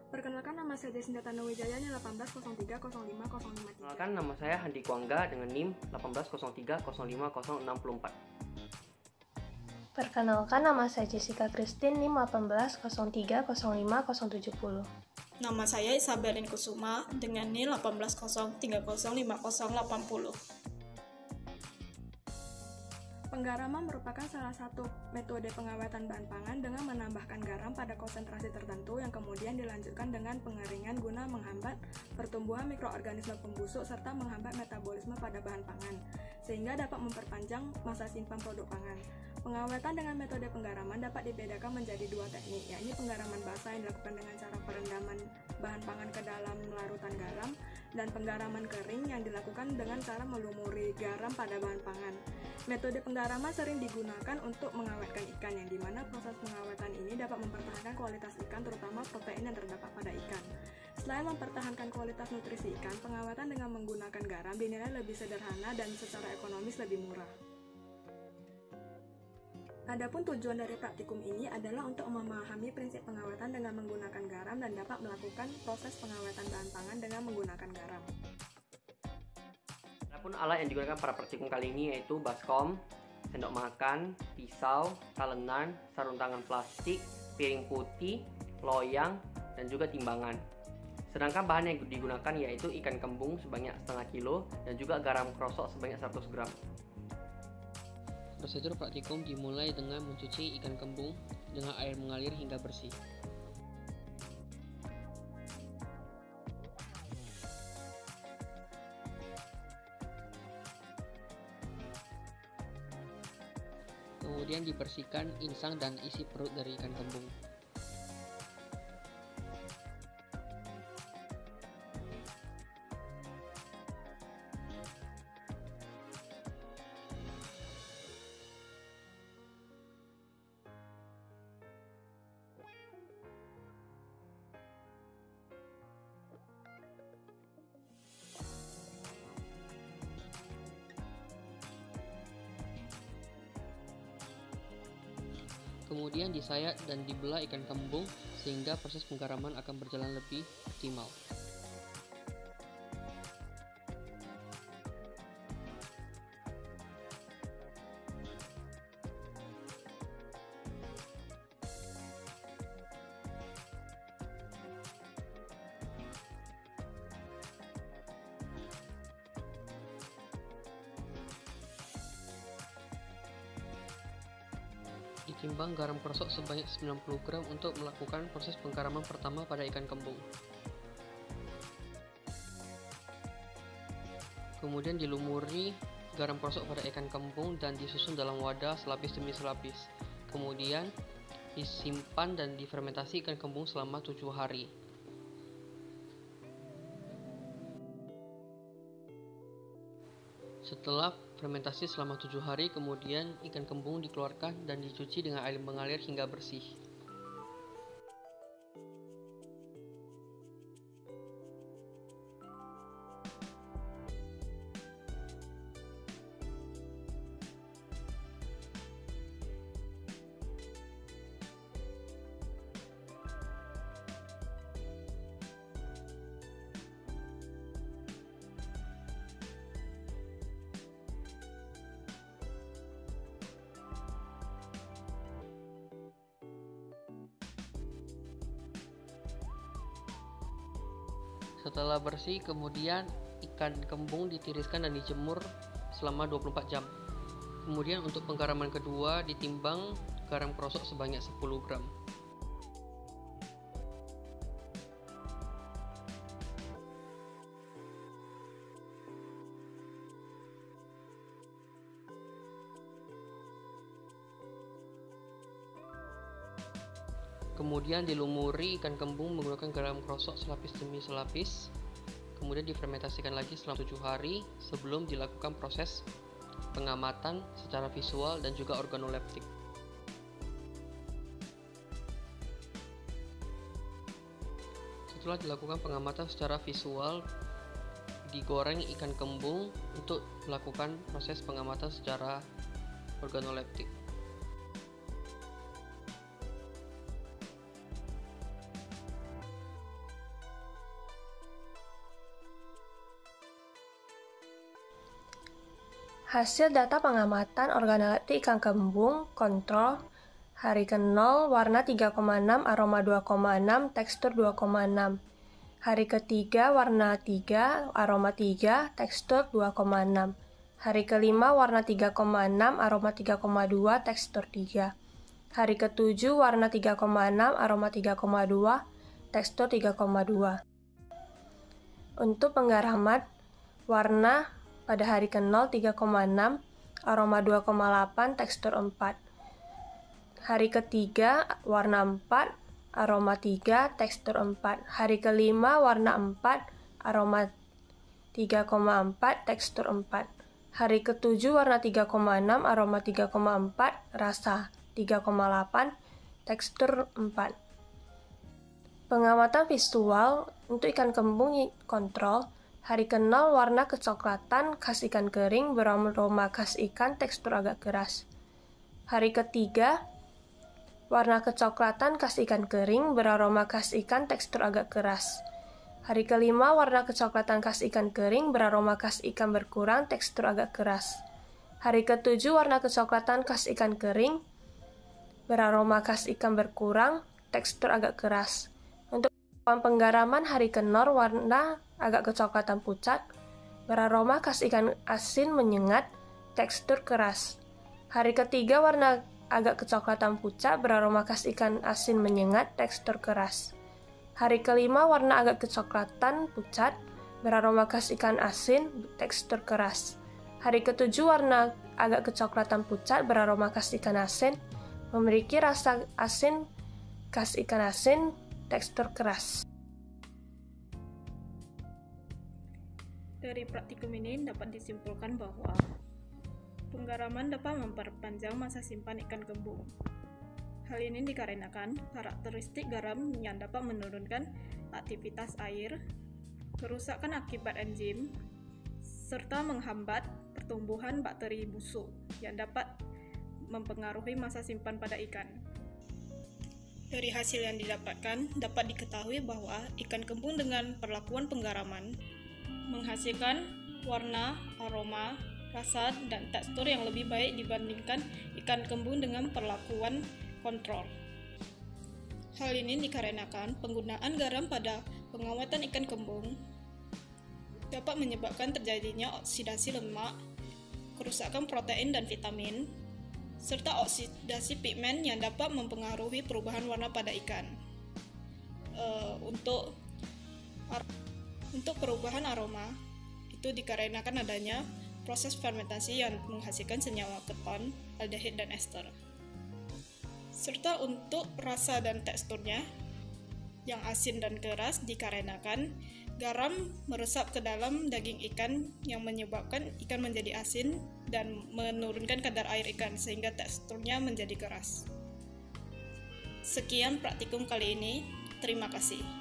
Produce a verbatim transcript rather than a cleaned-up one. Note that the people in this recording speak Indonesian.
Perkenalkan, nama saya Desinta Tanuwijaya, N I M delapan belas nol tiga nol lima nol lima tiga. Perkenalkan, nama saya Handi Kuangga dengan N I M delapan belas nol tiga nol lima nol enam empat. Perkenalkan, nama saya Jessica Christine, N I M delapan belas nol tiga nol lima nol tujuh nol. Nama saya Isabelin Kusuma dengan N I M delapan belas nol tiga nol lima nol delapan nol. Penggaraman merupakan salah satu metode pengawatan bahan pangan dengan menambahkan garam pada konsentrasi tertentu yang kemudian dilanjutkan dengan pengeringan guna menghambat pertumbuhan mikroorganisme pembusuk serta menghambat metabolisme pada bahan pangan, sehingga dapat memperpanjang masa simpan produk pangan. Pengawatan dengan metode penggaraman dapat dibedakan menjadi dua teknik, yakni penggaraman basah yang dilakukan dengan cara perendaman bahan pangan ke dalam larutan garam, dan penggaraman kering yang dilakukan dengan cara melumuri garam pada bahan pangan. Metode penggaraman sering digunakan untuk mengawetkan ikan, yang dimana proses pengawatan ini dapat mempertahankan kualitas ikan, terutama protein yang terdapat pada ikan. Selain mempertahankan kualitas nutrisi ikan, pengawatan dengan menggunakan garam dinilai lebih sederhana dan secara ekonomis lebih murah. Adapun tujuan dari praktikum ini adalah untuk memahami prinsip pengawatan dengan menggunakan garam dan dapat melakukan proses pengawatan bahan pangan dengan menggunakan garam. Adapun alat yang digunakan pada praktikum kali ini yaitu baskom, sendok makan, pisau, talenan, sarung tangan plastik, piring putih, loyang, dan juga timbangan. Sedangkan bahan yang digunakan yaitu ikan kembung sebanyak setengah kilo dan juga garam krosok sebanyak seratus gram. Prosedur praktikum dimulai dengan mencuci ikan kembung dengan air mengalir hingga bersih. Kemudian dibersihkan insang dan isi perut dari ikan kembung. Kemudian disayat dan dibelah ikan kembung sehingga proses penggaraman akan berjalan lebih optimal. Ditimbang garam krosok sebanyak sembilan puluh gram untuk melakukan proses penggaraman pertama pada ikan kembung. Kemudian dilumuri garam krosok pada ikan kembung dan disusun dalam wadah selapis demi selapis. Kemudian disimpan dan difermentasi ikan kembung selama tujuh hari. Setelah fermentasi selama tujuh hari, kemudian ikan kembung dikeluarkan dan dicuci dengan air mengalir hingga bersih. Setelah bersih, kemudian ikan kembung ditiriskan dan dijemur selama dua puluh empat jam. Kemudian untuk penggaraman kedua ditimbang garam krosok sebanyak sepuluh gram. Kemudian dilumuri ikan kembung menggunakan garam krosok selapis demi selapis. Kemudian difermentasikan lagi selama tujuh hari sebelum dilakukan proses pengamatan secara visual dan juga organoleptik. Setelah dilakukan pengamatan secara visual, digoreng ikan kembung untuk melakukan proses pengamatan secara organoleptik. Hasil data pengamatan organoleptik ikan kembung, kontrol, hari ke nol, warna tiga koma enam, aroma dua koma enam, tekstur dua koma enam. Hari ketiga, warna tiga, aroma tiga, tekstur dua koma enam. Hari kelima, warna tiga koma enam, aroma tiga koma dua, tekstur tiga. Hari ketujuh, warna tiga koma enam, aroma tiga koma dua, tekstur tiga koma dua. Untuk penggaraman, warna pada hari ke nol tiga koma enam, aroma dua koma delapan, tekstur empat. Hari ketiga, warna empat, aroma tiga, tekstur empat. Hari kelima, warna empat, aroma tiga koma empat, tekstur empat. Hari ketujuh, warna tiga koma enam, aroma tiga koma empat, rasa tiga koma delapan, tekstur empat. Pengamatan visual untuk ikan kembung kontrol, hari ke nol warna kecoklatan, khas ikan kering, beraroma khas ikan, tekstur agak keras. Hari ketiga, warna kecoklatan, khas ikan kering, beraroma khas ikan, tekstur agak keras. Hari kelima, warna kecoklatan khas ikan kering, beraroma khas ikan berkurang, tekstur agak keras. Hari ketujuh, warna kecoklatan khas ikan kering, beraroma khas ikan berkurang, tekstur agak keras. Untuk penggaraman hari ke nol, warna agak kecoklatan pucat, beraroma khas ikan asin menyengat, tekstur keras. Hari ketiga, warna agak kecoklatan pucat, beraroma khas ikan asin menyengat, tekstur keras. Hari kelima, warna agak kecoklatan pucat, beraroma khas ikan asin, tekstur keras. Hari ketujuh, warna agak kecoklatan pucat, beraroma khas ikan asin, memiliki rasa asin khas ikan asin, tekstur keras. Dari praktikum ini dapat disimpulkan bahwa penggaraman dapat memperpanjang masa simpan ikan kembung. Hal ini dikarenakan karakteristik garam yang dapat menurunkan aktivitas air, kerusakan akibat enzim, serta menghambat pertumbuhan bakteri busuk yang dapat mempengaruhi masa simpan pada ikan. Dari hasil yang didapatkan, dapat diketahui bahwa ikan kembung dengan perlakuan penggaraman menghasilkan warna, aroma, rasa, dan tekstur yang lebih baik dibandingkan ikan kembung dengan perlakuan kontrol. Hal ini dikarenakan penggunaan garam pada pengawatan ikan kembung dapat menyebabkan terjadinya oksidasi lemak, kerusakan protein dan vitamin, serta oksidasi pigmen yang dapat mempengaruhi perubahan warna pada ikan. Uh, untuk untuk perubahan aroma itu dikarenakan adanya proses fermentasi yang menghasilkan senyawa keton, aldehid, dan ester. Serta untuk rasa dan teksturnya yang asin dan keras dikarenakan garam meresap ke dalam daging ikan yang menyebabkan ikan menjadi asin dan menurunkan kadar air ikan sehingga teksturnya menjadi keras. Sekian praktikum kali ini. Terima kasih.